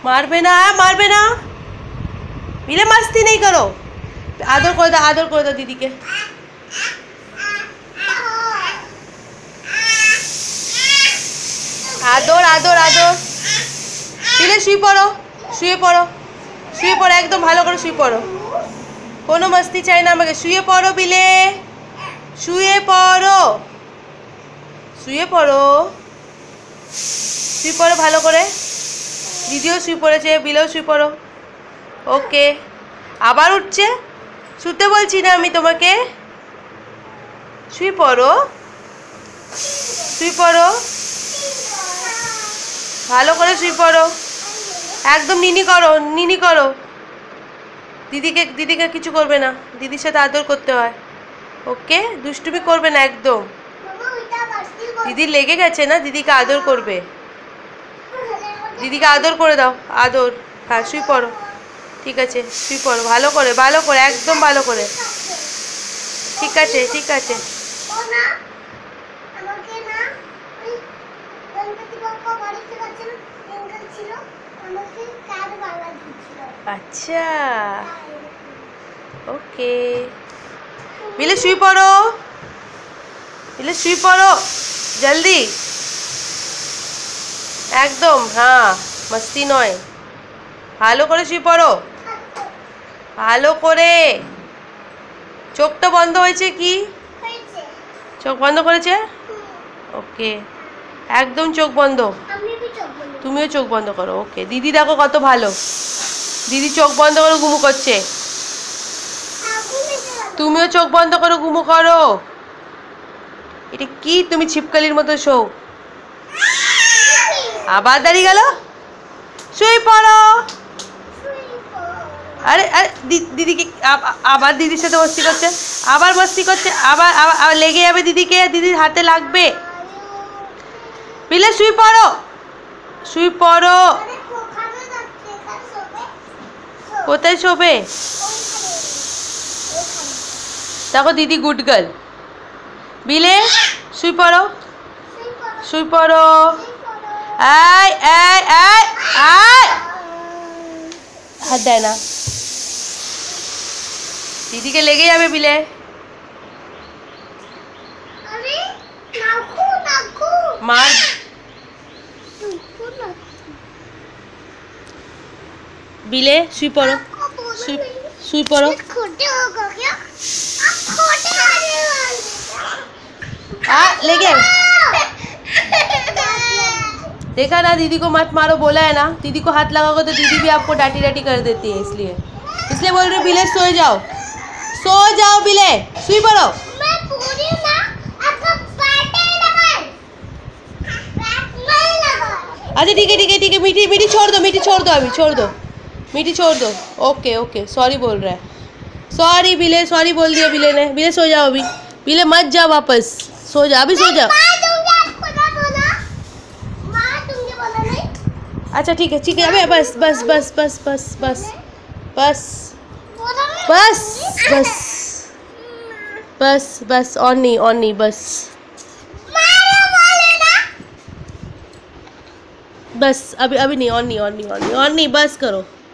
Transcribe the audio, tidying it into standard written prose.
मारबे ना, मारबे ना। मिले मस्ती नहीं करो। आदर कर दो दीदी के। आदर आदर आदर। मिले शुয়ে পড়ো, শুয়ে পড়ো, শুয়ে পড়ো, একদম ভালো করে শুয়ে পড়ো। কোনো মস্তি চাই না আমাকে। শুয়ে পড়ো বিলে, শুয়ে পড়ো, শুয়ে পড়ো, শুয়ে পড়ো ভালো করে। দিদিও শুয়ে পড়েছে, বিলেও শুয়ে পড়ো। ওকে, আবার উঠছে। শুতে বলছি না আমি তোমাকে। শুয়ে পড়ো, শুয়ে পড়ো, ভালো করে শুয়ে পড়ো। একদম নিনি করো, নিনি করো। দিদিকে কিছু করবে না, দিদির সাথে আদর করতে হয়। ওকে, দুষ্টুমি করবে না একদম। দিদি লেগে গেছে না, দিদিকে আদর করবে। দিদিকে আদর করে দাও, আদর। হ্যাঁ, শুয়ে পড়ো। ঠিক আছে, শুয়ে পড়ো ভালো করে, ভালো করে, একদম ভালো করে। ঠিক আছে, ঠিক আছে। अच्छा ओके। मिले शुई पड़ो, मिले शुई पड़ो जल्दी एकदम। हाँ, मस्ती नय, ভালো করে শুয়ে পড়ো, ভালো করে। চোখটা বন্ধ হয়েছে কি? চোখ বন্ধ করেছে? ওকে, একদম চোখ বন্ধ। তুমিও চোখ বন্ধ করো। ওকে, দিদি দেখো কত ভালো, দিদি চোখ বন্ধ করে ঘুমু করছে। তুমিও চোখ বন্ধ করে ঘুমু করো। এটা কি তুমি ছিপকলির মতো শো? আবার দাঁড়িয়ে গেল। শুয়ে পড়ো। আরে আরে দিদিকে আবার দিদির সাথে মস্তি করছে, আবার মস্তি করছে, আবার আবার লেগে যাবে দিদিকে, দিদির হাতে লাগবে। বিলে শুয়ে পড়ো, শুয়ে পড়ো। কোথায় শোবে? দেখো দিদি গুড গার্ল। বিলে শুয়ে পড়ো, শুয়ে পড়ো। আয় আয় আয় আয়, হাত দেয় না, দিদিকে লেগে যাবে বিলে। মার বিলে শুয়ে পড়ো, শুয়ে पड़ो। लेके देखा ना, दीदी को मत मारो बोला है ना। दीदी को हाथ लगाओगे तो दीदी भी आपको डांटी डांटी कर देती है, इसलिए बोल रही हूँ बिले सो जाओ, सो जाओ बिले, शुई पड़ो। अच्छा ठीक है ठीक है ठीक है, मीठी मीठी छोड़ दो, मीठी छोड़ दो, अभी छोड़ दो, मीठी छोड़ दो। ओके ओके, सॉरी बोल रहा है, सॉरी बिले, सॉरी बोल दिया बिले ने। बिले सो जाओ अभी, बिले मत जाओ वापस, सो जाओ अभी, सो जाओ। अच्छा ठीक है ठीक है, अबे बस बस बस बस बस बस बस बस बस बस बस, और नहीं बस बस, अभी नहीं, और नहीं बस करो।